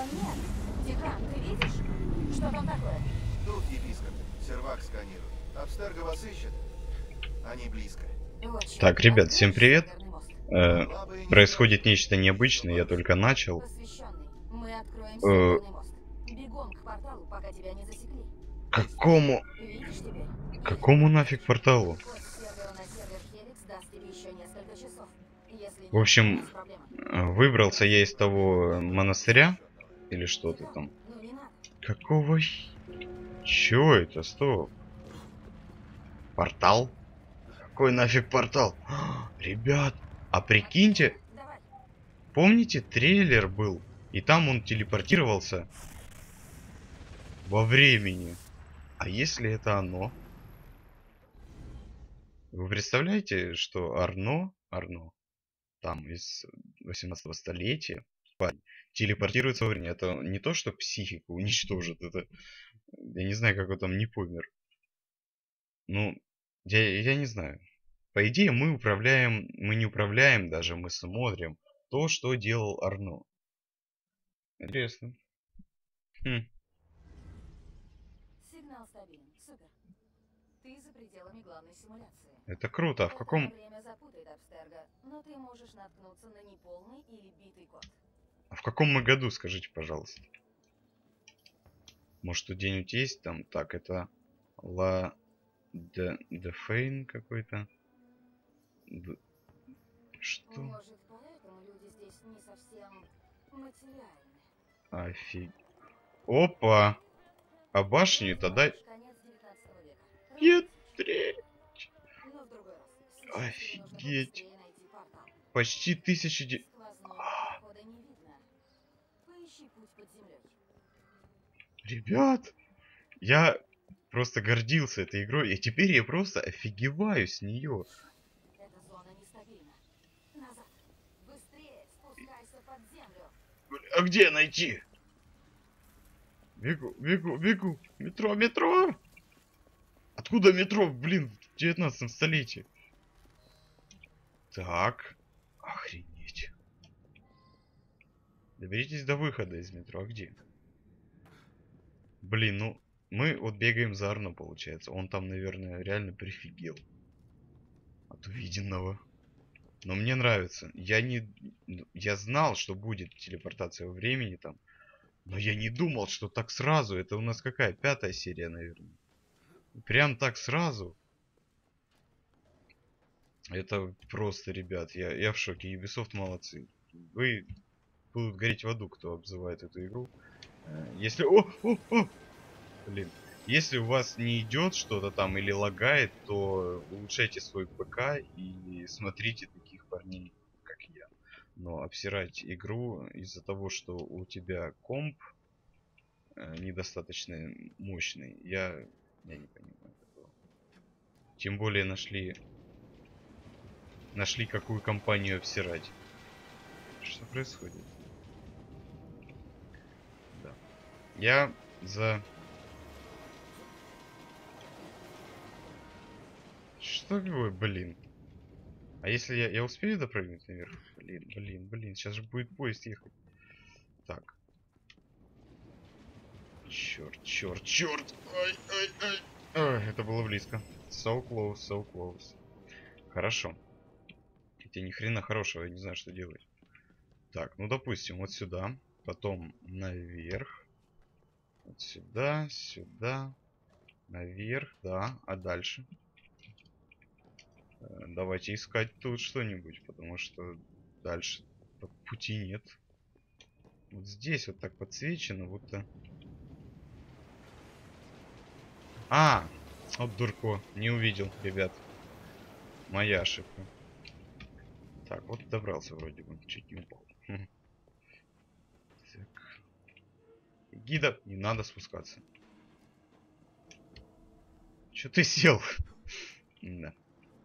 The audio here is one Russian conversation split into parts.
нет. Декан, ты видишь? Что там такое? Тут епископ. Сервак сканирует. Абстерго вас ищет. Они близко. Вот чёрт, Так, ребят, всем откроешь привет. северный мост? Могла бы и не Происходит спрашивать. нечто необычное, я только начал. Посвященный, мы откроем Э, северный мост. Бегом к порталу, пока тебя не засекли. Какому... Видишь теперь? Какому нафиг порталу? Код с сервера на сервер Хеликс даст тебе еще несколько часов. Если В нет, общем, у нас проблема. выбрался я из того монастыря. Или что-то там. Ну не надо. Какого... Чё это? Стоп. Портал? Какой нафиг портал? Ребят, а прикиньте, Давай. помните, трейлер был? И там он телепортировался во времени. А если это оно? Вы представляете, что Арно, там из 18 столетия, парень, телепортируется во времени. Это не то, что психику уничтожит, это... Я не знаю, как он там не помер. Ну, я не знаю. По идее, мы не управляем даже, мы смотрим то, что делал Арно. Интересно. Хм. Сигнал стабилен. Супер. Ты за пределами главной симуляции. Это круто. А в Это на каком... время запутает Абстерго, но ты можешь наткнуться на неполный или битый код. А в каком мы году, скажите, пожалуйста? Может, тут где-нибудь есть там? Так, это... Ла... Дефейн какой-то. Что? Может, поэтому люди здесь не совсем материальны. Опа! А башню тогда... Конец 19 века. Петре! Но в другой раз. Сейчас тебе нужно Офигеть! побыстрее найти портал. Почти 1000... Сквозного перехода не видно. Поищи путь под землей. Ребят! Я просто гордился этой игрой, и теперь я просто офигеваю с нее. Эта зона нестабильна. Назад. Быстрее спускайся под землю. А где найти? Бегу, бегу, бегу. Метро, метро! Откуда метро, блин, в 19 столетии? Так. Охренеть. Доберитесь до выхода из метро. А где? Блин, ну, мы вот бегаем за Арно, получается. Он там, наверное, реально прифигел от увиденного. Но мне нравится. Я знал, что будет телепортация во времени там. Но я не думал, что так сразу. Это у нас какая? 5-я серия, наверное. Прям так сразу. Это просто, ребят, я в шоке. Ubisoft молодцы. Вы будут гореть в аду, кто обзывает эту игру. Если... О! Блин. Если у вас не идет что-то там или лагает, то улучшайте свой ПК и смотрите таких парней, как я. Но обсирать игру из-за того, что у тебя комп недостаточно мощный, я не понимаю этого. Тем более нашли какую компанию обсирать. Что происходит? Да. Я за... Что такое, блин? А если я успею допрыгнуть наверх? Блин. Сейчас же будет поезд ехать. Так. Черт. Ай. Ой, это было близко. So close. Хорошо. Хотя ни хрена хорошего, я не знаю, что делать. Так, ну допустим, вот сюда. Потом наверх. Вот сюда. Наверх, да. А дальше? Давайте искать тут что-нибудь, потому что дальше пути нет. Вот здесь вот так подсвечено, будто... А! Вот дурко. Не увидел, ребят. Моя ошибка. Так, вот добрался вроде бы. Чуть не упал. Так. Гида, не надо спускаться. Че ты сел? Да.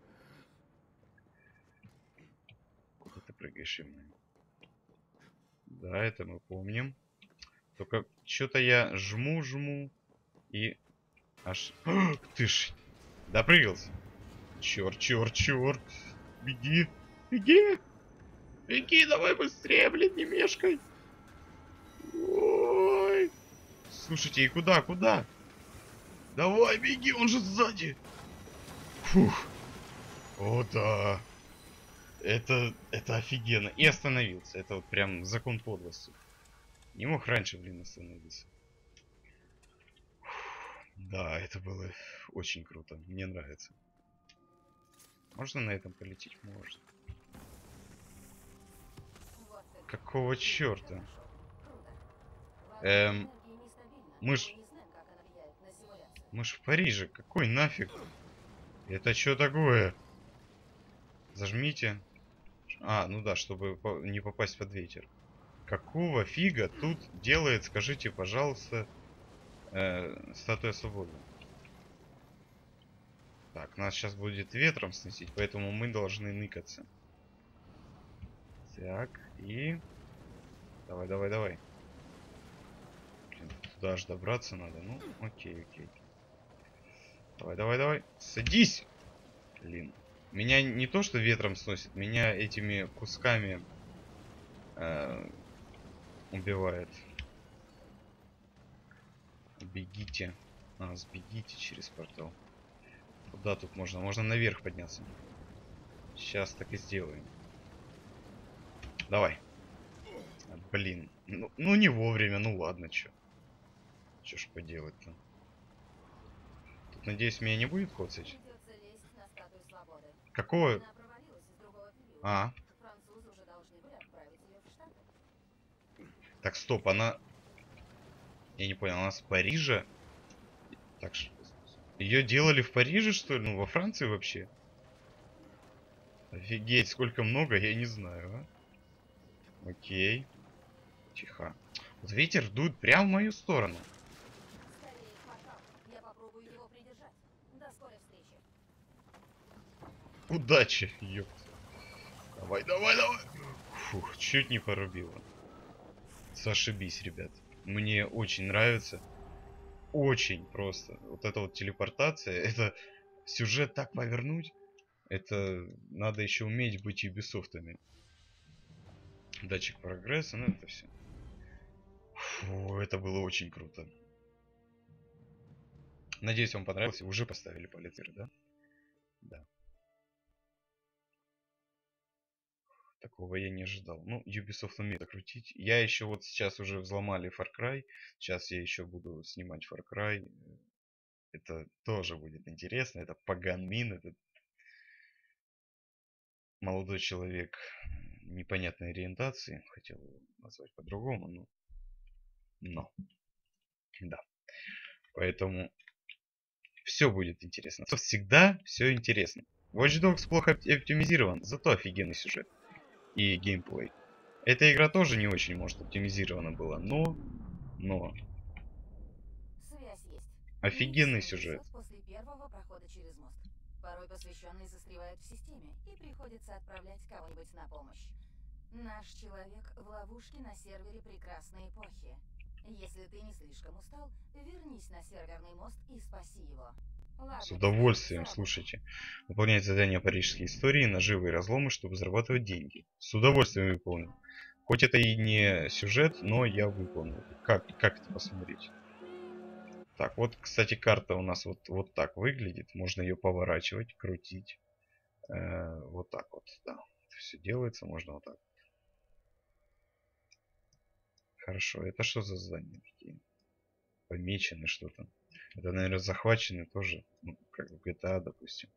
Куда ты прыгаешь именно? Да, это мы помним. Только что-то я жму и аж... Ты ж допрыгался. Черт. Беги, давай быстрее, блин, не мешкай. Слушайте, и куда, куда? Давай, беги, он же сзади. Фух. О, да. Это офигенно. И остановился. Это вот прям закон подлости. Не мог раньше, блин, остановиться. Да, это было очень круто. Мне нравится. Можно на этом полететь? Можно. Вот как. Какого Ты черта? хорошо. Круто. Вода Эм, энергии нестабильна. мы ж... Не знаем, как она влияет на симуляцию. Мы ж в Париже. Какой нафиг? Это что такое? Зажмите. А, ну да, чтобы не попасть под ветер. Какого фига тут делает, скажите, пожалуйста, статуя свободы? Так, нас сейчас будет ветром сносить, поэтому мы должны ныкаться. Так, и... Давай, давай, давай. Блин, туда аж добраться надо. Ну, окей, окей. Давай, давай, давай. Садись! Блин. Меня не то, что ветром сносит, меня этими кусками убивает. Бегите. А, сбегите через портал. Куда тут можно? Можно наверх подняться. Сейчас так и сделаем. Давай. Блин. Ну не вовремя, ну ладно, чё. Чё ж поделать-то. Тут, надеюсь, меня не будет коцать? Придется лезть на статую свободы. Какого? Она провалилась из другого периода. А, Французы уже должны были отправить ее в Штаты. так, стоп, она... Я не понял, она с Парижа? Так что... Ее делали в Париже, что ли? Ну, во Франции вообще? Офигеть, сколько много, я не знаю, а? Окей. Тихо. Вот ветер дует прямо в мою сторону. Скорее к порталу. Я попробую его придержать. До скорой встречи. Удачи, ёпт. Давай, давай, давай. Фух, чуть не порубило. Зашибись, ребят. Мне очень нравится. Очень просто. Вот эта вот телепортация, это сюжет так повернуть. Это надо еще уметь быть юбисофтами. Датчик прогресса, ну это все. Фу, это было очень круто. Надеюсь, вам понравилось. Уже поставили палец вверх, да? Да. Такого я не ожидал. Ну, Ubisoft умеет крутить. Я еще вот сейчас уже взломали Far Cry. Сейчас я еще буду снимать Far Cry. Это тоже будет интересно. Это Паган Мин. Это молодой человек непонятной ориентации. Хотел его назвать по-другому, но. Да. Поэтому все будет интересно. Всегда все интересно. Watch Dogs плохо оптимизирован, зато офигенный сюжет и геймплей. Эта игра тоже не очень, может, оптимизирована была, но Связь есть. офигенный Не всё сюжет. везёт после первого прохода через мост. Порой посвященный застревает в системе, и приходится отправлять кого-нибудь на помощь. Наш человек в ловушке на сервере прекрасной эпохи. Если ты не слишком устал, вернись на серверный мост и спаси его. Ладно, С удовольствием, всё, слушайте. Выполнять задания парижской истории, наживы и разломы, чтобы зарабатывать деньги. С удовольствием выполню. Хоть это и не сюжет, но я выполню. Как это посмотреть? Так, вот, кстати, карта у нас вот так выглядит. Можно ее поворачивать, крутить. Вот так вот, да. Все делается, можно вот так. Хорошо, это что за задания такие? Помечены что-то. Это, наверное, захвачены тоже. Ну, как в GTA, допустим.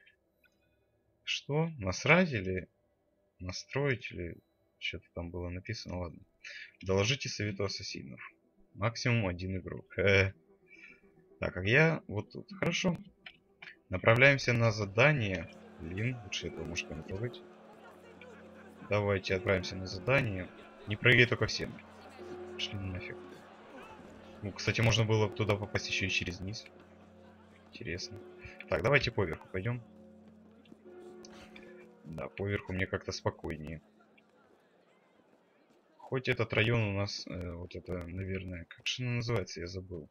Что? Насрать или настроить? Или что-то там было написано? Ладно. Доложите совету ассасинов. Максимум один игрок. Так, а я вот тут. Хорошо. Направляемся на задание. Блин, лучше этого мужика не трогать. Давайте отправимся на задание. Не прыгай только всем. Пошли нафиг. Ну, кстати, можно было туда попасть еще и через низ. Интересно. Так, давайте поверху пойдем. Да, поверху мне как-то спокойнее. Хоть этот район у нас, вот это, наверное, как же он называется, я забыл.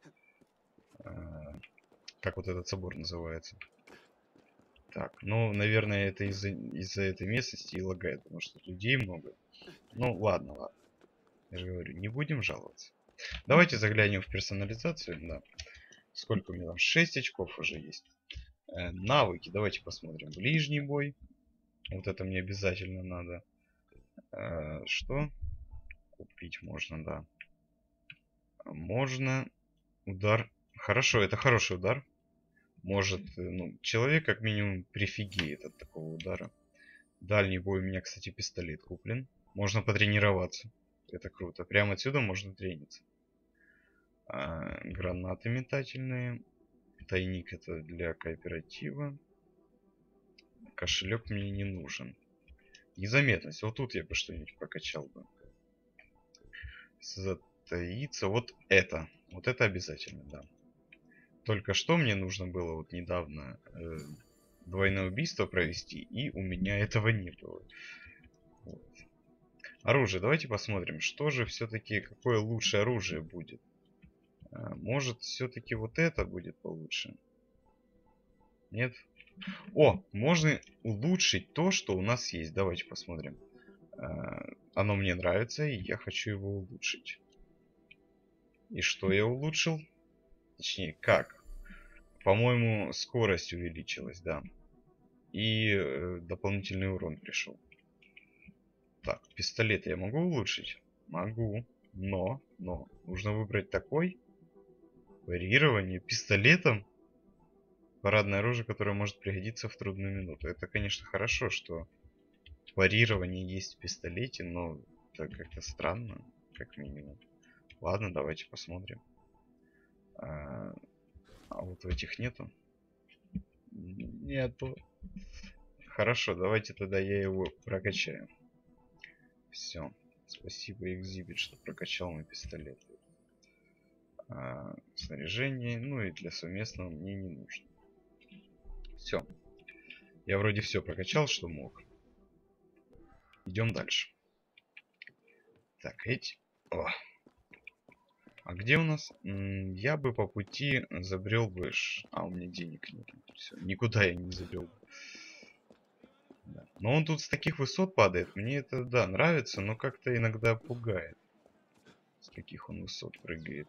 Как вот этот собор называется. Так, ну, наверное, это из-за этой местности и лагает, потому что людей много. Ну, ладно, ладно. Я же говорю, не будем жаловаться. Давайте заглянем в персонализацию. Да. Сколько у меня там? 6 очков уже есть. Навыки. Давайте посмотрим. Ближний бой. Вот это мне обязательно надо. Что? Купить можно, да. Можно. Удар. Хорошо, это хороший удар. Может, ну, человек как минимум прифигеет от такого удара. Дальний бой у меня, кстати, пистолет куплен. Можно потренироваться. Это круто. Прямо отсюда можно трениться. Гранаты метательные. Тайник это для кооператива. Кошелек мне не нужен. Незаметность. Вот тут я бы что-нибудь прокачал бы. Затаиться. Вот это. Вот это обязательно, да. Только что мне нужно было вот недавно двойное убийство провести, и у меня этого не было. Вот. Оружие. Давайте посмотрим, что же все-таки, какое лучшее оружие будет. Может, все-таки вот это будет получше? Нет? О, можно улучшить то, что у нас есть. Давайте посмотрим. Оно мне нравится, и я хочу его улучшить. И что я улучшил? Точнее, как? По-моему, скорость увеличилась, да. И дополнительный урон пришел. Так, пистолет я могу улучшить? Могу. Но нужно выбрать такой. Парирование пистолетом. Парадное оружие, которое может пригодиться в трудную минуту. Это, конечно, хорошо, что парирование есть в пистолете, но это как-то странно, как минимум. Ладно, давайте посмотрим. А вот в этих нету? Нету. Хорошо, давайте тогда я его прокачаю. Все. Спасибо, Экзибит, что прокачал мой пистолет. Снаряжение, ну и для совместного мне не нужно. Все. Я вроде все прокачал, что мог. Идем дальше. Так, эти... О. А где у нас? Я бы по пути забрел бы... А, у меня денег нет. Все, никуда я не забрел. Да. Но он тут с таких высот падает. Мне это, да, нравится, но как-то иногда пугает. С каких он высот прыгает.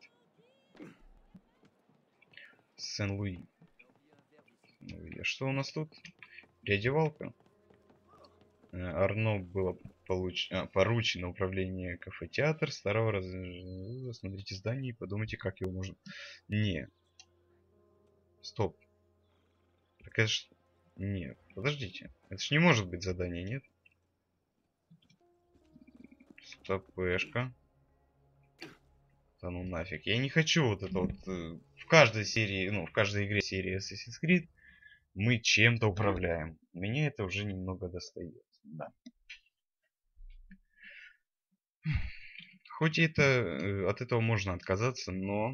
Сен-Луи. А что у нас тут? Переодевалка. Арно было поручено управление кафе-театр старого Смотрите здание и подумайте, как его можно... Не. Стоп. Так это ж... Нет, подождите. Это ж не может быть задание, нет? Стопешка. Да ну нафиг. Я не хочу вот это вот... В каждой серии, ну, в каждой игре серии Assassin's Creed мы чем-то управляем. Меня это уже немного достает. Да. Хоть и это, от этого можно отказаться, но...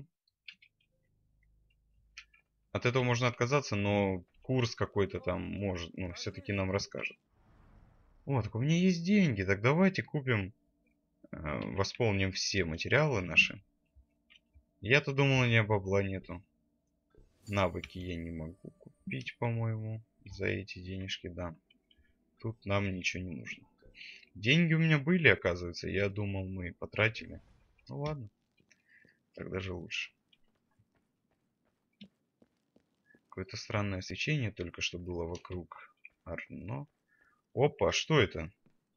От этого можно отказаться, но курс какой-то там может, ну, все-таки нам расскажет. Вот, так у меня есть деньги, так давайте купим, восполним все материалы наши. Я-то думал, у меня бабла нету. Навыки я не могу купить, по-моему, за эти денежки, да. Тут нам ничего не нужно. Деньги у меня были, оказывается, я думал, мы потратили. Ну ладно, так даже лучше. Какое-то странное свечение только что было вокруг Арно. Опа, что это?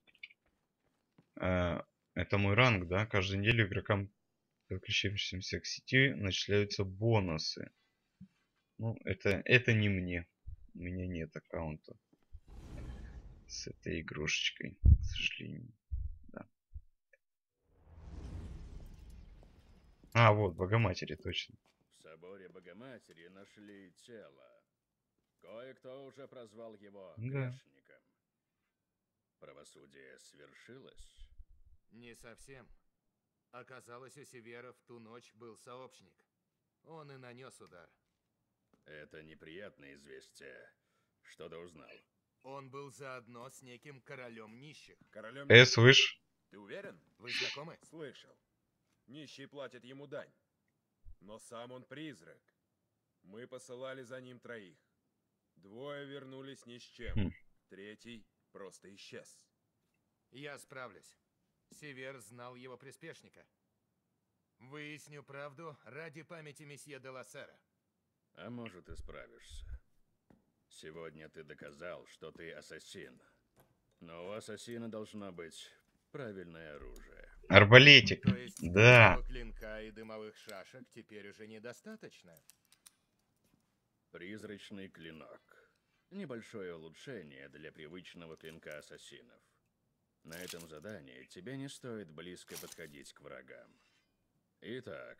Это мой ранг, да? Каждую неделю игрокам, подключившимся к сети, начисляются бонусы. Ну, это не мне. У меня нет аккаунта с этой игрушечкой, к сожалению. Да. А, вот, Богоматери, точно. В соборе Богоматери нашли тело. Кое-кто уже прозвал его грешником. Правосудие свершилось? Не совсем. Оказалось, у Севера в ту ночь был сообщник. Он и нанес удар. Это неприятное известие. Что ты узнал? Он был заодно с неким королем нищих. Королем... Слышь? Ты уверен? Вы знакомы? Слышал. Нищие платят ему дань. Но сам он призрак. Мы посылали за ним 3. 2 вернулись ни с чем. 3 просто исчез. Я справлюсь. Север знал его приспешника. Выясню правду ради памяти месье де Лассера. А может, и справишься. Сегодня ты доказал, что ты ассасин. Но у ассасина должно быть правильное оружие. Арбалетик. То есть Да. стального клинка и дымовых шашек теперь уже недостаточно? Призрачный клинок. Небольшое улучшение для привычного клинка ассасинов. На этом задании тебе не стоит близко подходить к врагам. Итак,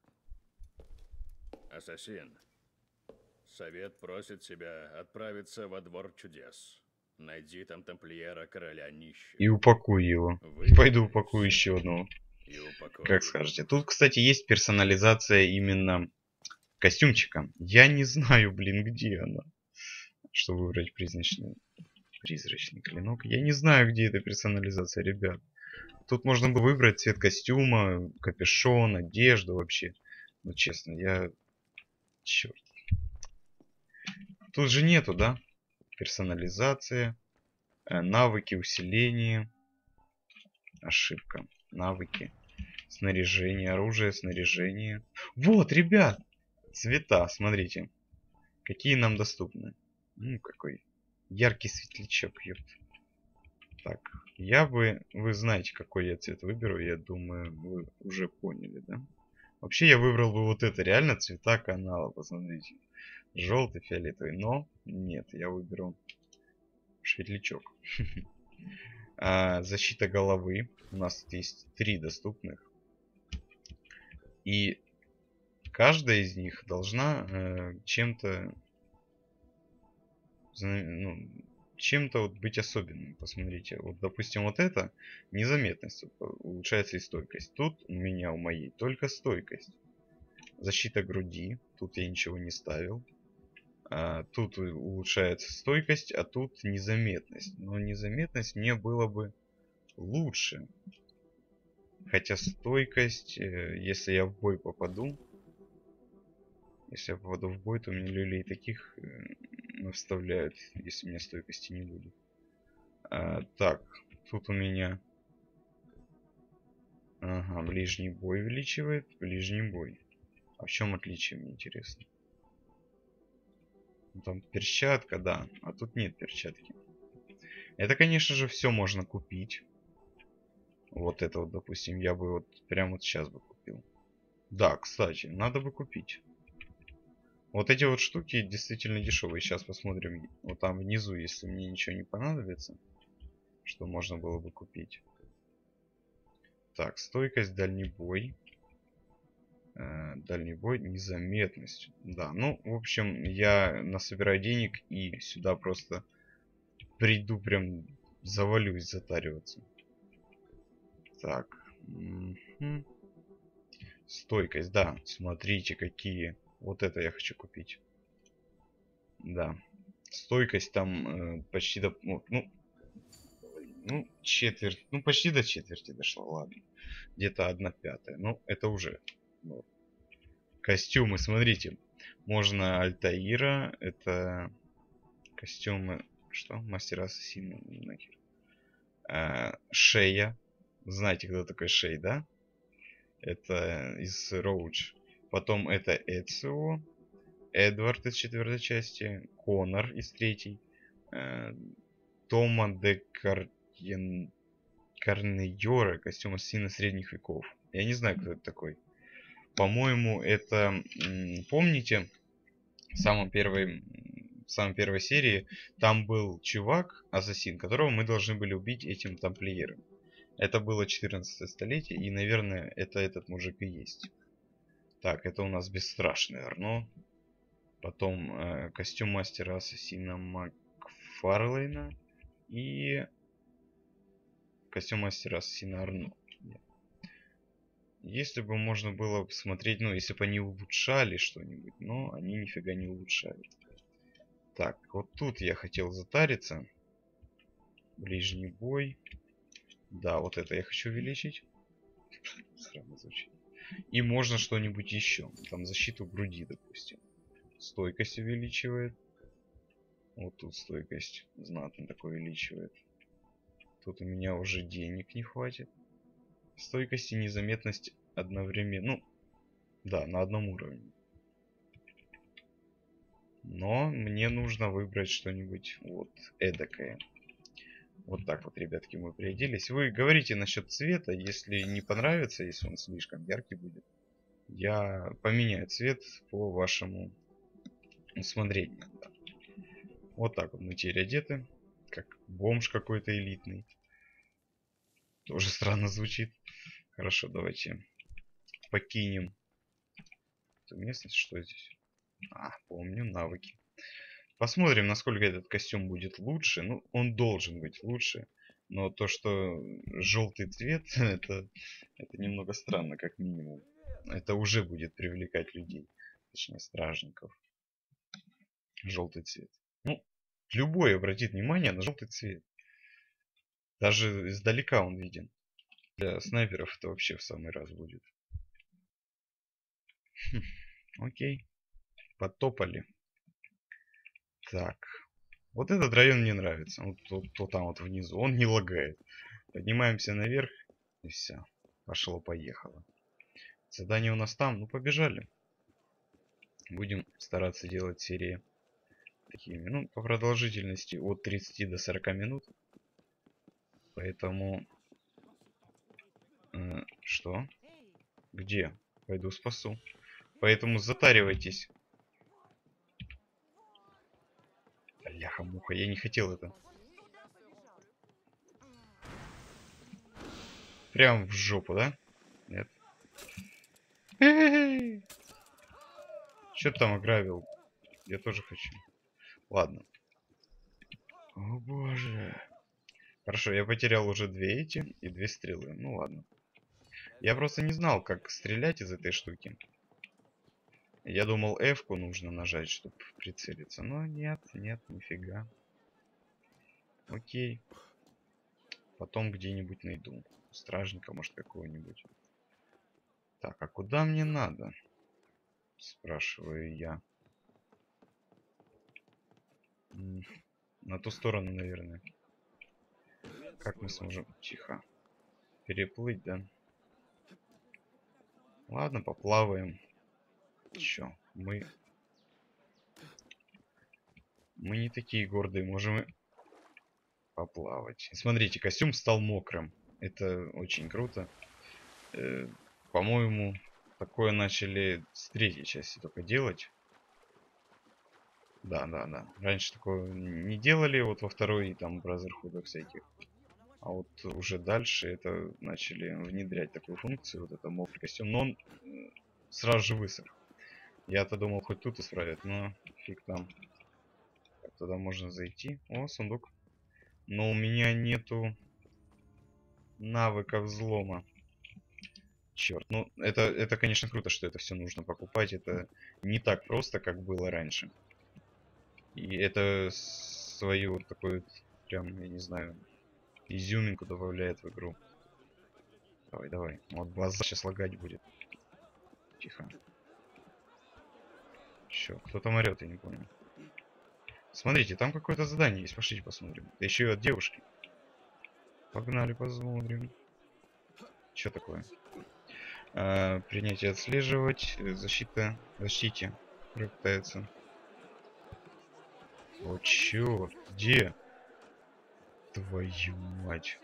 ассасин, совет просит тебя отправиться во двор чудес. Найди там тамплиера короля нищих. И упакуй его. Пойду упакую еще одного. Как скажете. Тут, кстати, есть персонализация именно костюмчика. Я не знаю, блин, где она. Что выбрать призрачный клинок. Я не знаю, где эта персонализация, ребят. Тут можно было выбрать цвет костюма, капюшон, одежду вообще. Ну, честно, я... Черт. Тут же нету, да? Персонализация. Навыки, усиление. Ошибка. Навыки. Снаряжение, оружие, снаряжение. Вот, ребят! Цвета, смотрите. Какие нам доступны. Ну, какой яркий светлячок, ёпт. Так, вы знаете, какой я цвет выберу, я думаю, вы уже поняли, да? Вообще, я выбрал бы вот это, реально цвета канала, посмотрите. Желтый, фиолетовый, но нет, я выберу светлячок. Защита головы. У нас тут есть 3 доступных. И каждая из них должна чем-то... Ну, чем-то вот быть особенным. Посмотрите, вот допустим вот это незаметность, улучшается и стойкость. Тут у меня, у моей, только стойкость. Защита груди, тут я ничего не ставил. Тут улучшается стойкость, а тут незаметность. Но незаметность мне было бы лучше. Хотя стойкость, если я в бой попаду, в бой, то мне люлей таких вставляют, если у меня стойкости не будет. Так, тут у меня... Ага, ближний бой увеличивает. Ближний бой. А в чем отличие, мне интересно? Там перчатка, да. А тут нет перчатки. Это, конечно же, все можно купить. Вот это вот, допустим, я бы вот прямо вот сейчас бы купил. Да, кстати, надо бы купить. Вот эти вот штуки действительно дешевые. Сейчас посмотрим. Вот там внизу, если мне ничего не понадобится, что можно было бы купить. Так, стойкость, дальний бой. Дальний бой, незаметность. Да, ну, в общем, я насобираю денег и сюда просто приду, прям завалюсь затариваться. Так. Стойкость, да. Смотрите, какие. Вот это я хочу купить. Да. Стойкость там почти до... Ну, четверть. Ну, почти до четверти дошла, ладно. Где-то 1/5. Ну, это уже... Вот. Костюмы, смотрите. Можно Альтаира. Это костюмы... Что? Мастера ассасина. Нахер. Шея. Знаете, кто такой Шей, да? Это из Роудж. Потом это Эцио. Эдвард из 4 части. Конор из 3. Тома де Карнейора. Костюм ассасина средних веков. Я не знаю, кто это такой. По-моему, это... Помните? В самой первой серии там был чувак, ассасин, которого мы должны были убить этим тамплиером. Это было 14 столетие, и, наверное, это этот мужик и есть. Так, это у нас бесстрашный Арно. Потом костюм мастера ассасина Макфарлейна. И костюм мастера ассасина Арно. Если бы можно было посмотреть, ну, если бы они улучшали что-нибудь, но они нифига не улучшали. Так, вот тут я хотел затариться. Ближний бой. Да, вот это я хочу увеличить. Странно звучит. И можно что-нибудь еще. Там защиту груди, допустим. Стойкость увеличивает. Вот тут стойкость знатно такое увеличивает. Тут у меня уже денег не хватит. Стойкость и незаметность одновременно. Ну, да, на одном уровне. Но мне нужно выбрать что-нибудь вот эдакое. Вот так вот, ребятки, мы приоделись. Вы говорите насчет цвета. Если не понравится, если он слишком яркий будет, я поменяю цвет по вашему усмотрению. Да. Вот так вот мы теперь одеты. Как бомж какой-то элитный. Тоже странно звучит. Хорошо, давайте покинем эту местность. Что здесь? Помню, навыки. Посмотрим, насколько этот костюм будет лучше. Ну, он должен быть лучше. Но то, что желтый цвет, это немного странно, как минимум. Это уже будет привлекать людей. Точнее, стражников. Желтый цвет. Ну, любой обратит внимание на желтый цвет. Даже издалека он виден. Для снайперов это вообще в самый раз будет. Окей. Потопали. Так. Вот этот район мне нравится. Вот там вот внизу. Он не лагает. Поднимаемся наверх. И все. Пошло-поехало. Задание у нас там. Ну, побежали. Будем стараться делать серии такими. Ну, по продолжительности от 30 до 40 минут. Поэтому... что? Где? Пойду спасу. Поэтому затаривайтесь. Бляха-муха, я не хотел это. Прям в жопу, да? Нет. Что ты там ограбил? Я тоже хочу. Ладно. О боже. Хорошо, я потерял уже 2 эти и 2 стрелы. Ну ладно. Я просто не знал, как стрелять из этой штуки. Я думал, F-ку нужно нажать, чтобы прицелиться. Но нет, нифига. Окей. Потом где-нибудь найду. Стражника, может, какого-нибудь. Так, а куда мне надо? Спрашиваю я. На ту сторону, наверное. Как мы сможем... Тихо. Переплыть, да? Ладно, поплаваем. Чё? Мы не такие гордые, можем и поплавать. Смотрите, костюм стал мокрым. Это очень круто. По-моему, такое начали с 3-й части только делать. Да. Раньше такое не делали, вот во 2-й там бразерхудах всяких. А вот уже дальше это начали внедрять такую функцию, вот это мокрый костюм. Но он сразу же высох. Я-то думал, хоть тут исправят, но фиг там. Как туда можно зайти? О, сундук. Но у меня нету навыка взлома. Черт, ну это, конечно, круто, что это все нужно покупать. Это не так просто, как было раньше. И это свою вот такую, прям, я не знаю, изюминку добавляет в игру. Давай. Вот глаза сейчас лагать будет. Тихо. Чё, кто там орёт, я не понял. Смотрите, там какое-то задание есть. Пошлите посмотрим. Да еще и от девушки. Погнали, посмотрим. Что такое? Принятие отслеживать. Защите. Пытается. О, чё? Где? Твою мать.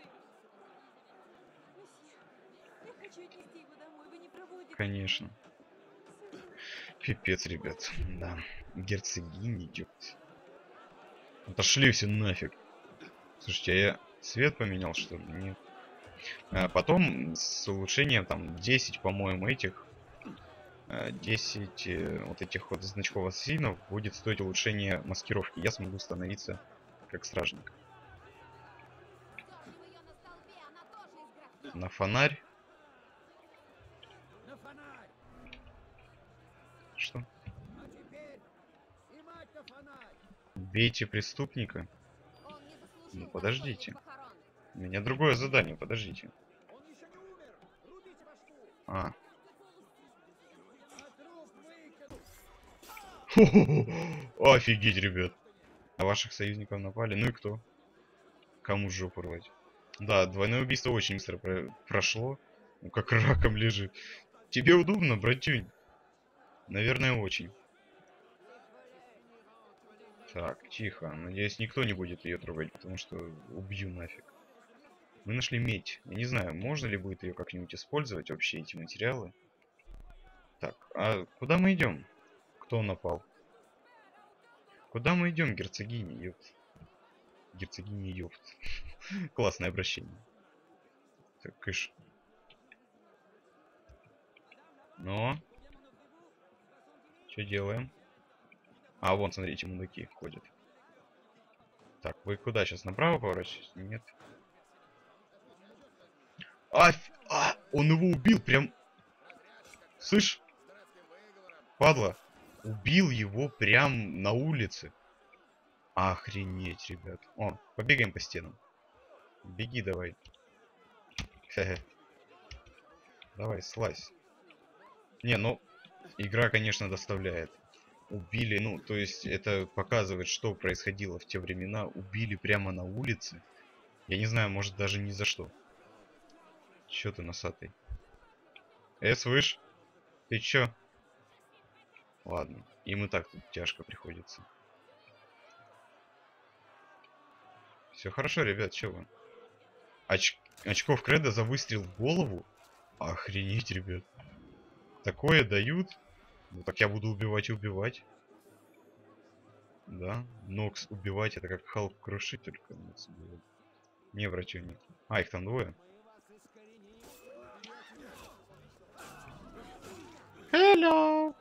Конечно. Пипец, ребят. Да. Герцогиня идет. Отошли все нафиг. Слушайте, а я цвет поменял, что ли? Нет. Потом с улучшением там 10, по-моему, этих 10 вот этих вот значков ассасинов будет стоить улучшение маскировки. Я смогу становиться как стражник. На фонарь. Что? Бейте преступника. Ну подождите. У меня другое задание, подождите. Офигеть, ребят. На ваших союзников напали. Ну и кто? Кому жопу рвать? Да, двойное убийство очень быстро прошло. Ну, как раком лежит. Тебе удобно, братюнь? Наверное, очень. Так, тихо. Надеюсь, никто не будет ее трогать, потому что убью нафиг. Мы нашли медь. Я не знаю, можно ли будет ее как-нибудь использовать, вообще эти материалы. Так, а куда мы идем? Кто напал? Куда мы идем, герцогиня, ёпт? Герцогиня, ёпт. Классное обращение. Так, кыш. Но. Что делаем? А, вон, смотрите, мудаки ходят. Так, вы куда сейчас? Направо поворачиваетесь? Нет. Он его убил прям... Слышь? Падла. Убил его прям на улице. Охренеть, ребят. О, побегаем по стенам. Беги давай. Хе-хе. Давай, слазь. Не, ну, игра, конечно, доставляет. Убили, ну, то есть это показывает, что происходило в те времена. Убили прямо на улице. Я не знаю, может даже ни за что. Чё ты носатый? Слышь? Ты чё? Ладно, им и так тут тяжко приходится. Все хорошо, ребят, чё вы? Очков кредо за выстрел в голову? Охренеть, ребят. Такое дают? Ну так я буду убивать и убивать. Да, Нокс убивать, это как Халк крушить, только Нокс убивать. Не, врачу нет. А, их там двое. Hello!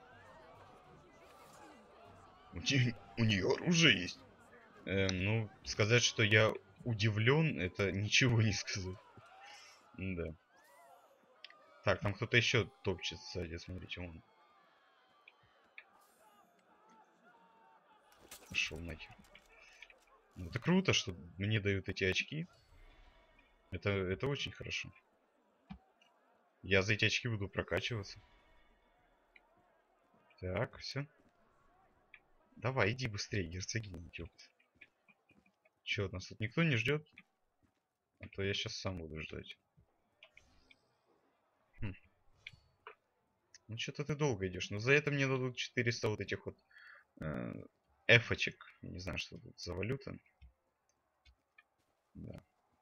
У нее оружие есть. Ну, сказать, что я удивлен, это ничего не сказать. Да. Так, там кто-то еще топчет сзади, смотрите, он. Пошел нахер. Ну, это круто, что мне дают эти очки. Это очень хорошо. Я за эти очки буду прокачиваться. Так, все. Давай, иди быстрее, герцогиня, ёпт. Чё, нас тут никто не ждет? А то я сейчас сам буду ждать. Ну что-то ты долго идешь. Но за это мне дадут 400 вот этих вот эфочек. Я не знаю, что тут за валюта. Да.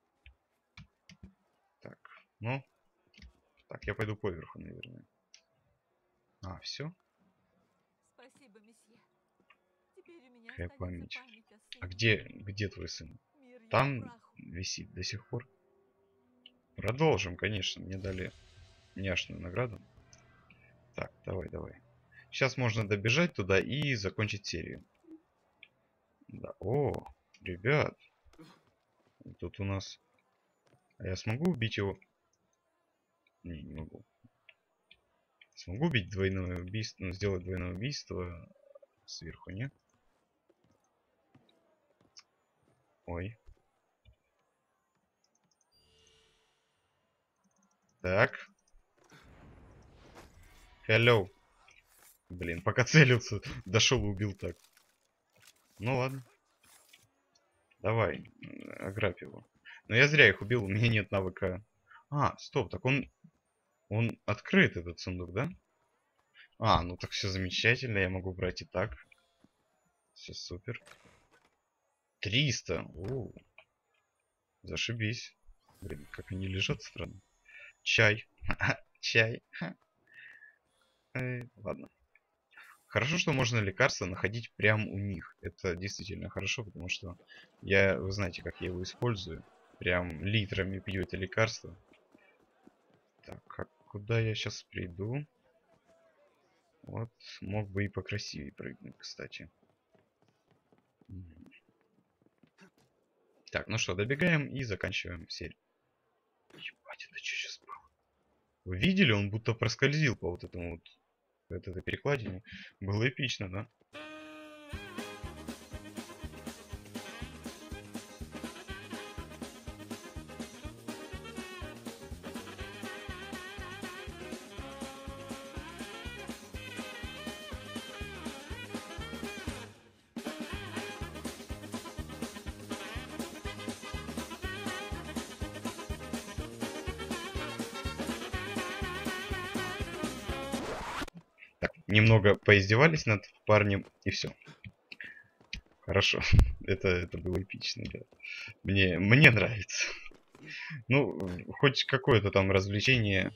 Так, ну. Так, я пойду поверху, наверное. А, все? Спасибо, месье. Теперь у меня Какая останется память. память о сыне. А где твой сын? Мир его Там праху. висит до сих пор. Продолжим, конечно. Мне дали няшную награду. Так, давай. Сейчас можно добежать туда и закончить серию. Да. О, ребят. Тут у нас... А я смогу убить его? Не могу. Смогу убить двойное убийство, ну, сделать двойное убийство сверху, не? Ой. Так. Hello. Блин, пока целился, дошел и убил так. Ну ладно. Давай, ограбь его. Но я зря их убил, у меня нет навыка. А, стоп, так он открыт, этот сундук, да? А, ну так все замечательно, я могу брать и так. Все супер. 300. О, зашибись. Блин, как они лежат странно. Чай. Чай. Ладно. Хорошо, что можно лекарства находить прямо у них. Это действительно хорошо, потому что вы знаете, как я его использую. Прям литрами пью это лекарство. Так, а куда я сейчас приду? Вот, мог бы и покрасивее прыгнуть, кстати. Так, ну что, добегаем и заканчиваем серию. Ебать, это что сейчас было? Вы видели? Он будто проскользил по вот этому вот, этой перекладине. Было эпично, да? немного поиздевались над парнем, и все. Хорошо. Это было эпично, да. Мне нравится. Ну, хоть какое-то там развлечение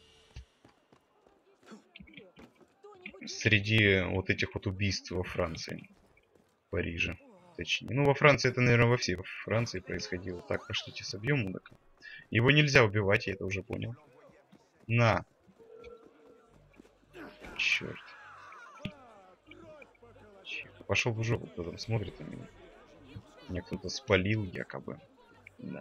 среди вот этих вот убийств во Франции. В Париже. Точнее. Ну, во Франции это, наверное, во всей Франции происходило. Так, пошлите собьем мудака. Его нельзя убивать, я это уже понял. На. Черт. Пошел в жопу, кто там смотрит на меня. Меня кто-то спалил якобы. Да.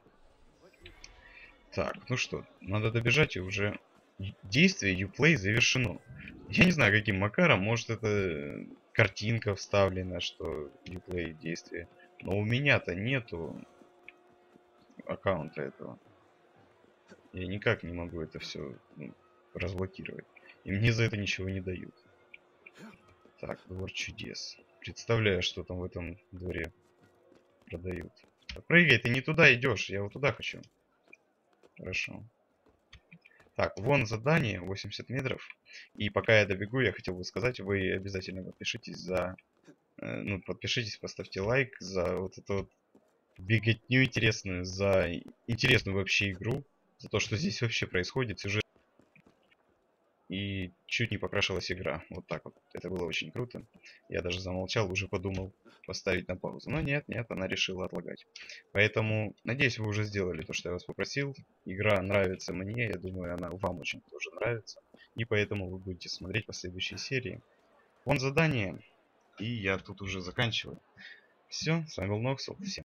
Так, ну что, надо добежать и уже... Действие Uplay завершено. Я не знаю, каким макаром. Может, это картинка вставлена, что Uplay действие. Но у меня-то нету аккаунта этого. Я никак не могу это все разблокировать. И мне за это ничего не дают. Так, двор чудес. Представляю, что там в этом дворе продают. Прыгай, ты не туда идешь, я вот туда хочу. Хорошо. Так, вон задание, 80 метров. И пока я добегу, я хотел бы сказать, вы обязательно подпишитесь за... ну, подпишитесь, поставьте лайк за вот эту вот беготню интересную, за интересную вообще игру. За то, что здесь вообще происходит, сюжет. И чуть не покрашилась игра. Вот так вот. Это было очень круто. Я даже замолчал, уже подумал поставить на паузу. Но нет, она решила отлагать. Поэтому, надеюсь, вы уже сделали то, что я вас попросил. Игра нравится мне, я думаю, она вам очень тоже нравится. И поэтому вы будете смотреть последующие серии. Вон задание. И я тут уже заканчиваю. Все, с вами был Ноксел. Всем